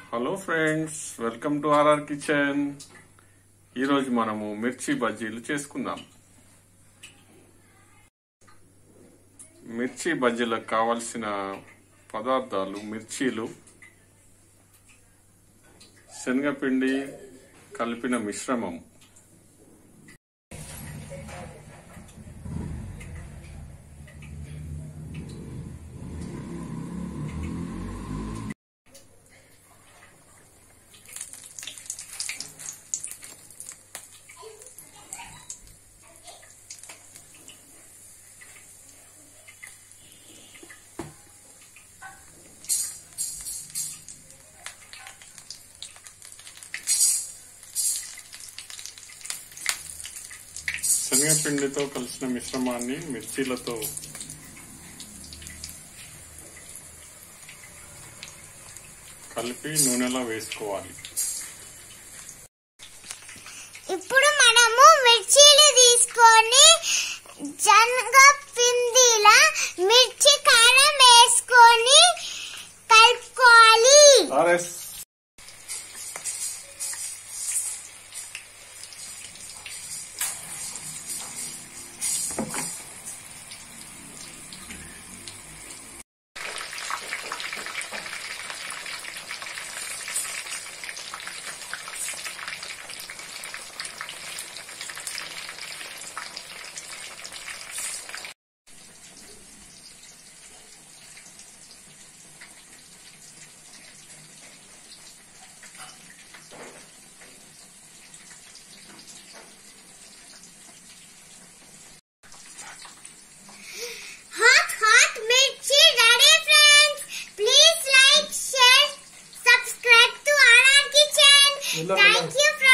Hello friends, welcome to RR kitchen. ఈరోజు మనము మిర్చి బజ్జీలు చేసుకుందాం. మిర్చి బజ్జీలకు కావలసిన పదార్థాలు: మిర్చీలు, శనగపిండి కలిపిన మిశ్రమం, శనగపిండితో కలిసిన మిశ్రమాన్ని మిర్చీలతో కలిపి నూనెలో వేసుకోవాలి. ఇప్పుడు మనము మిర్చీలు తీసుకొని శనగపిండిలా మిర్చి కారం వేసుకొని కలుపుకోవాలి. Thank you.